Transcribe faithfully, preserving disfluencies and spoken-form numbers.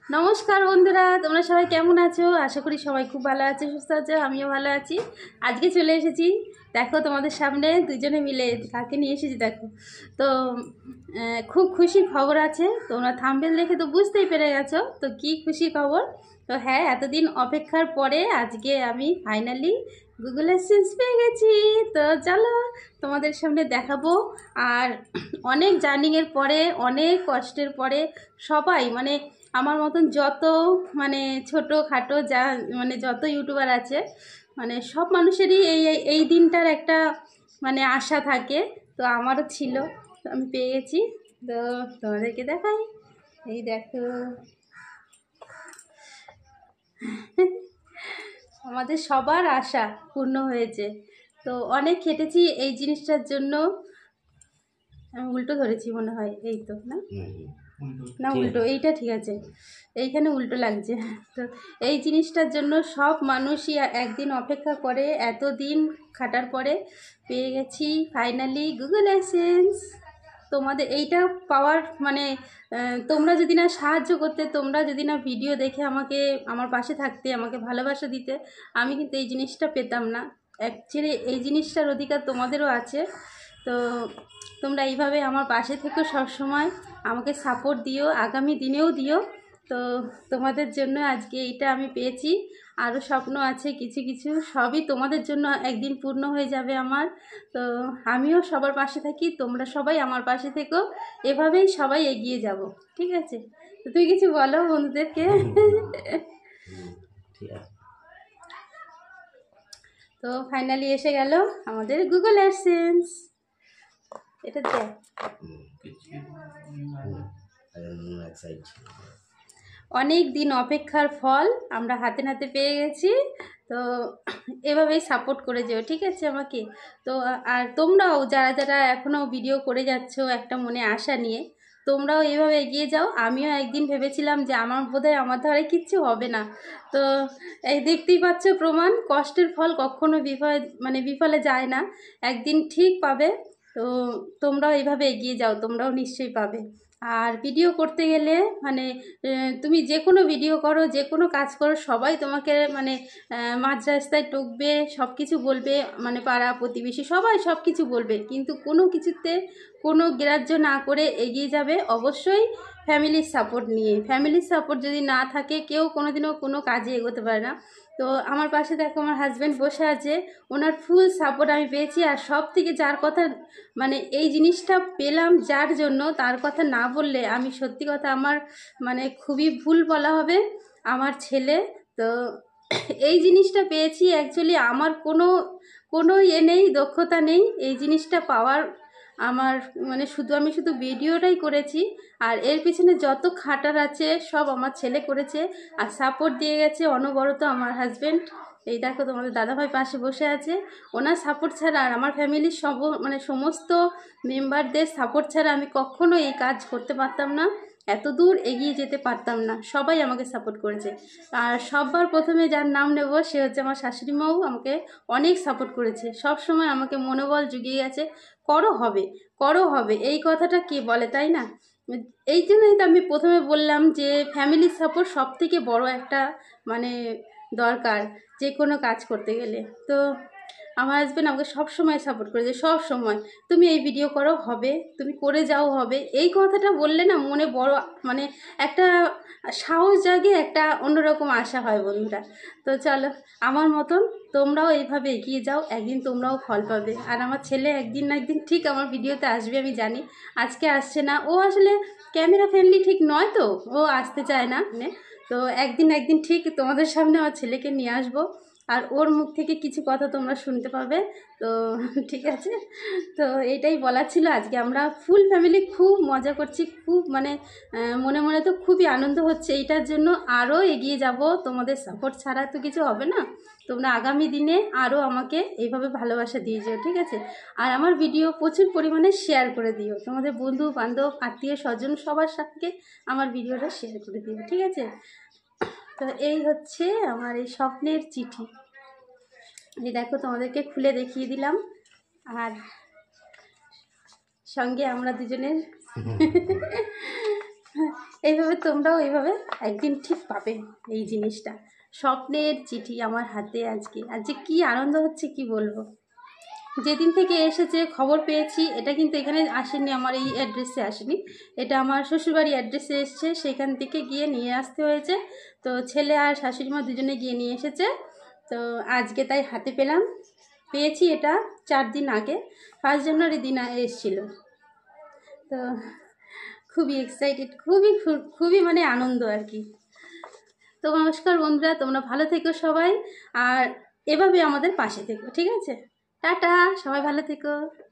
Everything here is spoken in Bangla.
নমস্কার বন্ধুরা, তোমরা সবাই কেমন আছো? আশা করি সবাই খুব ভালো আছে, সুস্থ আছো। আমিও ভালো আছি। আজকে চলে এসেছি, দেখো তোমাদের সামনে দুজনে মিলে কাকে নিয়ে এসেছি দেখো। তো খুব খুশি খবর আছে, তোমরা থাম্বনেল দেখে তো বুঝতেই পেরে গেছো তো কি খুশি খবর। তো হ্যাঁ, এতদিন অপেক্ষার পরে আজকে আমি ফাইনালি গুগল অ্যাডসেন্স পেয়ে গেছি। তো চলো তোমাদের সামনে দেখাবো। আর অনেক জার্নিংয়ের পরে, অনেক কষ্টের পরে সবাই মানে আমার মতন যত মানে ছোটো খাটো যা মানে যত ইউটিউবার আছে, মানে সব মানুষেরই এই এই দিনটার একটা মানে আশা থাকে। তো আমারও ছিল, তো আমি পেয়ে গেছি। তো তোমাদেরকে দেখাই, এই দেখো আমাদের সবার আশা পূর্ণ হয়েছে। তো অনেক খেটেছি এই জিনিসটার জন্য। আমি উল্টো ধরেছি মনে হয়, এই তো না না উল্টো, এইটা ঠিক আছে, এইখানে উল্টো লাগছে। তো এই জিনিসটার জন্য সব মানুষই একদিন অপেক্ষা করে, এত দিন খাটার পরে পেয়ে গেছি ফাইনালি গুগল অ্যাডসেন্স। তোমাদের এইটা পাওয়ার মানে তোমরা যদি না সাহায্য করতে, তোমরা যদি না ভিডিও দেখে আমাকে আমার পাশে থাকতে, আমাকে ভালোবাসা দিতে, আমি কিন্তু এই জিনিসটা পেতাম না। অ্যাকচুয়ালি এই জিনিসটার অধিকার তোমাদেরও আছে। তো তোমরা এইভাবে আমার পাশে থেকো, সবসময় আমাকে সাপোর্ট দিও, আগামী দিনেও দিও। তো তোমাদের জন্য আজকে এইটা আমি পেয়েছি। আরও স্বপ্ন আছে কিছু কিছু, সবই তোমাদের জন্য একদিন পূর্ণ হয়ে যাবে আমার। তো আমিও সবার পাশে থাকি, তোমরা সবাই আমার পাশে থেকো, এভাবেই সবাই এগিয়ে যাব, ঠিক আছে? তো তুই কিছু বলো বন্ধুদেরকে। তো ফাইনালি এসে গেল আমাদের গুগল অ্যাডসেন্স। এটা দেখ, অনেক দিন অপেক্ষার ফল আমরা হাতে নাতে পেয়ে গেছি। তো এভাবেই সাপোর্ট করে যেও, ঠিক আছে আমাকে। তো আর তোমরাও যারা যারা এখনও ভিডিও করে যাচ্ছ একটা মনে আশা নিয়ে, তোমরাও এইভাবে এগিয়ে যাও। আমিও একদিন ভেবেছিলাম যে আমার বোধহয় আমার ধারে কিচ্ছু হবে না। তো এই দেখতেই পাচ্ছ প্রমাণ, কষ্টের ফল কখনো বিফলে মানে বিফলে যায় না, একদিন ঠিক পাবে। তো তোমরাও এইভাবে এগিয়ে যাও, তোমরাও নিশ্চয়ই পাবে। আর ভিডিও করতে গেলে মানে তুমি যে কোনো ভিডিও করো, যে কোনো কাজ করো, সবাই তোমাকে মানে মাঝ রাস্তায় টুকবে, সব কিছু বলবে, মানে পাড়া প্রতিবেশী সবাই সব কিছু বলবে, কিন্তু কোনো কিছুতে কোনো গ্রাহ্য না করে এগিয়ে যাবে অবশ্যই ফ্যামিলির সাপোর্ট নিয়ে। ফ্যামিলির সাপোর্ট যদি না থাকে, কেউ কোনোদিনও কোনো কাজে এগোতে পারে না। তো আমার পাশে দেখো আমার হাজব্যান্ড বসে আছে, ওনার ফুল সাপোর্ট আমি পেয়েছি। আর সব থেকে যার কথা মানে এই জিনিসটা পেলাম যার জন্য, তার কথা না বললে আমি সত্যি কথা আমার মানে খুবই ভুল বলা হবে, আমার ছেলে। তো এই জিনিসটা পেয়েছি, অ্যাকচুয়ালি আমার কোনো কোনো ইয়ে নেই, দক্ষতা নেই এই জিনিসটা পাওয়ার। আমার মানে শুধু আমি শুধু ভিডিওটাই করেছি, আর এর পিছনে যত খাটার আছে সব আমার ছেলে করেছে। আর সাপোর্ট দিয়ে গেছে অনবরত আমার হাজব্যান্ড। এই দেখো তোমাদের দাদাভাই পাশে বসে আছে, ওনার সাপোর্ট ছাড়া আর আমার ফ্যামিলির সব মানে সমস্ত মেম্বারদের সাপোর্ট ছাড়া আমি কখনো এই কাজ করতে পারতাম না, এত দূর এগিয়ে যেতে পারতাম না। সবাই আমাকে সাপোর্ট করেছে। আর সববার প্রথমে যার নাম নেব সে হচ্ছে আমার শাশুড়ি মাও, আমাকে অনেক সাপোর্ট করেছে, সব সময় আমাকে মনোবল জুগিয়ে গেছে, করো হবে, করো হবে, এই কথাটা কে বলে, তাই না? এই জন্যই তো আমি প্রথমে বললাম যে ফ্যামিলির সাপোর্ট সব থেকে বড় একটা মানে দরকার যে কোনো কাজ করতে গেলে। তো আমার হাজব্যান্ড আমাকে সব সময় সাপোর্ট করেছে, সব সময়, তুমি এই ভিডিও করো হবে, তুমি করে যাও হবে, এই কথাটা বললে না মনে বড় মানে একটা সাহস জাগে, একটা অন্যরকম আশা হয় বন্ধুরা। তো চলো আমার মতন তোমরাও এইভাবে এগিয়ে যাও, একদিন তোমরাও ফল পাবে। আর আমার ছেলে একদিন না একদিন ঠিক আমার ভিডিওতে আসবে, আমি জানি। আজকে আসছে না, ও আসলে ক্যামেরা ফ্রেন্ডলি ঠিক নয়, তো ও আসতে চায় না। তো একদিন একদিন ঠিক তোমাদের সামনে আমার ছেলেকে নিয়ে আসবো, আর ওর মুখ থেকে কিছু কথা তোমরা শুনতে পাবে। তো ঠিক আছে, তো এইটাই বলার ছিল। আজকে আমরা ফুল ফ্যামিলি খুব মজা করছি, খুব মানে মনে মনে তো খুবই আনন্দ হচ্ছে এইটার জন্য। আরও এগিয়ে যাব, তোমাদের সাপোর্ট ছাড়া তো কিছু হবে না। তোমরা আগামী দিনে আরও আমাকে এইভাবে ভালোবাসা দিয়ে যেও, ঠিক আছে? আর আমার ভিডিও প্রচুর পরিমাণে শেয়ার করে দিও, তোমাদের বন্ধু বান্ধব আত্মীয় স্বজন সবার সাথে আমার ভিডিওটা শেয়ার করে দিও, ঠিক আছে? তো এই হচ্ছে আমার এই স্বপ্নের চিঠি। এই দেখো তোমাদেরকে খুলে দেখিয়ে দিলাম, আর সঙ্গে আমরা দুজনের এইভাবে তোমরাও এইভাবে একদিন ঠিক পাবে এই জিনিসটা। স্বপ্নের চিঠি আমার হাতে আজকে, আজকে কি আনন্দ হচ্ছে কি বলবো। যেদিন থেকে এসেছে খবর পেয়েছি, এটা কিন্তু এখানে আসেনি, আমার এই অ্যাড্রেসে আসেনি, এটা আমার শ্বশুরবাড়ি অ্যাড্রেসে এসছে, সেখান থেকে গিয়ে নিয়ে আসতে হয়েছে। তো ছেলে আর শাশুড়ি মা দুজনে গিয়ে নিয়ে এসেছে। তো আজকে তাই হাতে পেলাম, পেয়েছি এটা চার দিন আগে, ফার্স্ট জানুয়ারি দিন এসেছিল। তো খুবই এক্সাইটেড, খুবই খুবই মানে আনন্দ আর কি। তো নমস্কার বন্ধুরা, তোমরা ভালো থেকো সবাই, আর এভাবে আমাদের পাশে থেকো, ঠিক আছে? টাটা, সবাই ভালো থেকো।